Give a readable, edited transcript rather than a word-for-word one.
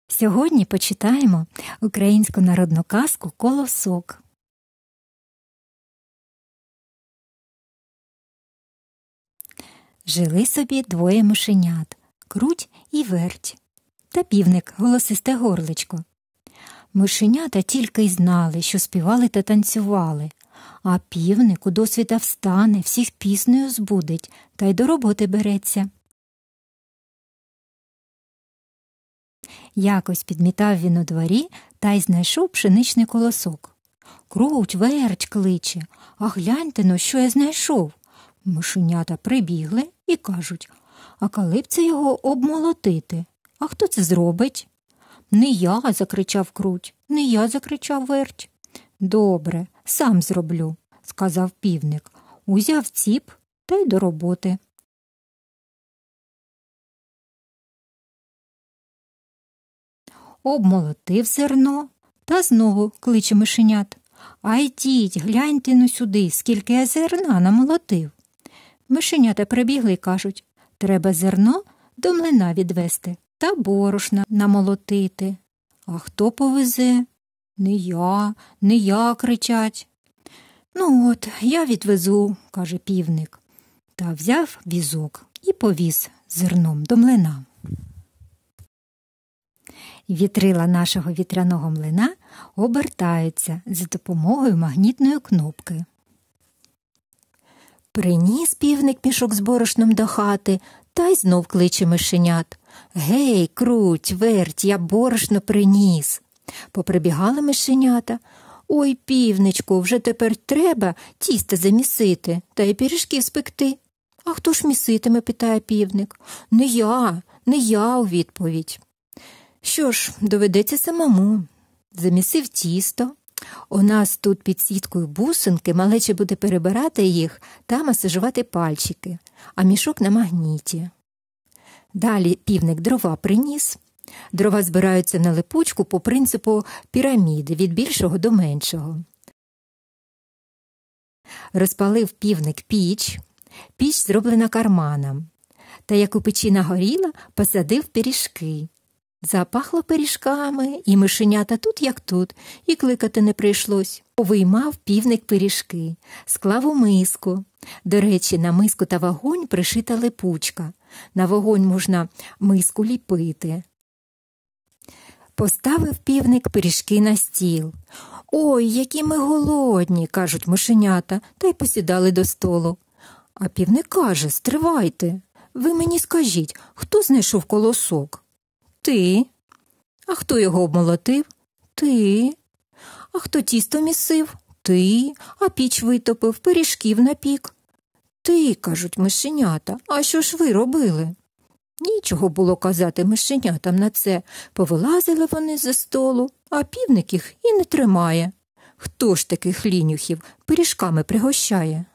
Сьогодні почитаємо українську народну казку «Колосок». Жили собі двоє мишенят – Круть і Верть, та півник – голосисте горличко. Мишенята тільки й знали, що співали та танцювали, а півник удосвіта встане, всіх піснею збудить та й до роботи береться. Якось підмітав він у дворі та й знайшов пшеничний колосок. «Круть, Верть!» кличе. «А гляньте-но, що я знайшов!» Мишенята прибігли і кажуть: «А коли б це його обмолотити? А хто це зробить?» «Не я!» – закричав Круть. «Не я!» – закричав Верть. «Добре, сам зроблю!» – сказав півник. Узяв ціп та й до роботи. Обмолотив зерно та знову кличе мишенят. «А йдіть, гляньте-но сюди, скільки я зерна намолотив!» Мишенята прибігли й кажуть: «Треба зерно до млина відвести та борошна намолотити». «А хто повезе?» «Не я, не я!» – кричать. «Ну от, я відвезу», – каже півник. Та взяв візок і повіз зерном до млина. Вітрила нашого вітряного млина обертаються за допомогою магнітної кнопки. Приніс півник мішок з борошном до хати та й знов кличе мишенят. «Гей, Круть, Верть, я борошно приніс!» Поприбігали мишенята. «Ой, півничку, вже тепер треба тісто замісити та й пиріжків спекти». «А хто ж міситиме?» – питає півник. Не я» у відповідь. «Що ж, доведеться самому». Замісив тісто. У нас тут під сіткою бусинки, малече буде перебирати їх та масажувати пальчики, а мішок на магніті. Далі півник дрова приніс. Дрова збираються на липучку по принципу піраміди, від більшого до меншого. Розпалив півник піч. Піч зроблена карманом. Та як у печі нагоріла, посадив пиріжки. Запахло пиріжками, і мишенята тут як тут, і кликати не прийшлось. Повиймав півник пиріжки, склав у миску. До речі, на миску та вогонь пришита липучка. На вогонь можна миску ліпити. Поставив півник пиріжки на стіл. «Ой, які ми голодні!» – кажуть мишенята, та й посідали до столу. А півник каже: «Стривайте, ви мені скажіть, хто знайшов колосок?» «Ти». «А хто його обмолотив?» «Ти». «А хто тісто місив?» «Ти». «А піч витопив, пиріжків напік?» «Ти», – кажуть мишенята. «А що ж ви робили?» Нічого було казати мишенятам на це. Повилазили вони з-за столу, а півник їх і не тримає. Хто ж таких лінюхів пиріжками пригощає?